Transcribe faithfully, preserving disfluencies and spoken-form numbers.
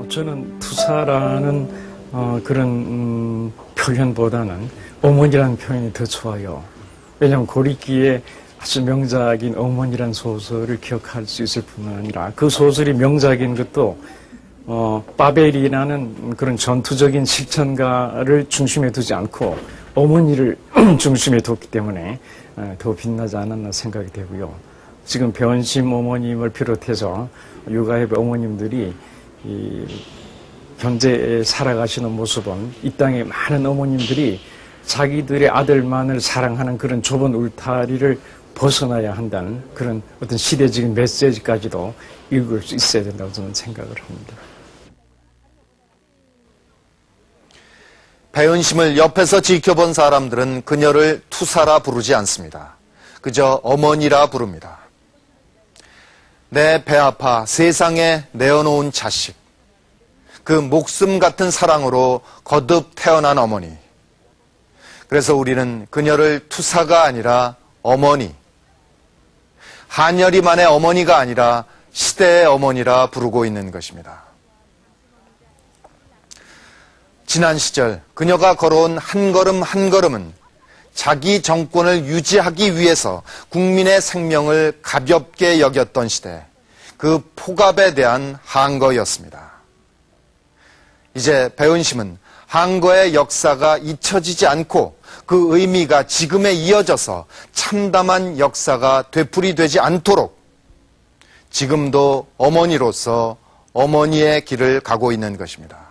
저는 투사라는 어, 그런 음, 표현보다는 어머니라는 표현이 더 좋아요. 왜냐하면 고리끼의 아주 명작인 어머니라는 소설을 기억할 수 있을 뿐 아니라 그 소설이 명작인 것도 어, 바벨이라는 그런 전투적인 실천가를 중심에 두지 않고 어머니를 중심에 뒀기 때문에 더 빛나지 않았나 생각이 되고요. 지금 배원심 어머님을 비롯해서 육아협의 어머님들이 이 현재 살아가시는 모습은 이 땅의 많은 어머님들이 자기들의 아들만을 사랑하는 그런 좁은 울타리를 벗어나야 한다는 그런 어떤 시대적인 메시지까지도 읽을 수 있어야 된다고 저는 생각을 합니다. 배은심을 옆에서 지켜본 사람들은 그녀를 투사라 부르지 않습니다. 그저 어머니라 부릅니다. 내 배 아파 세상에 내어놓은 자식, 그 목숨 같은 사랑으로 거듭 태어난 어머니. 그래서 우리는 그녀를 투사가 아니라 어머니, 한여리만의 어머니가 아니라 시대의 어머니라 부르고 있는 것입니다. 지난 시절 그녀가 걸어온 한 걸음 한 걸음은 자기 정권을 유지하기 위해서 국민의 생명을 가볍게 여겼던 시대, 그 폭압에 대한 항거였습니다. 이제 배은심은 항거의 역사가 잊혀지지 않고 그 의미가 지금에 이어져서 참담한 역사가 되풀이되지 않도록 지금도 어머니로서 어머니의 길을 가고 있는 것입니다.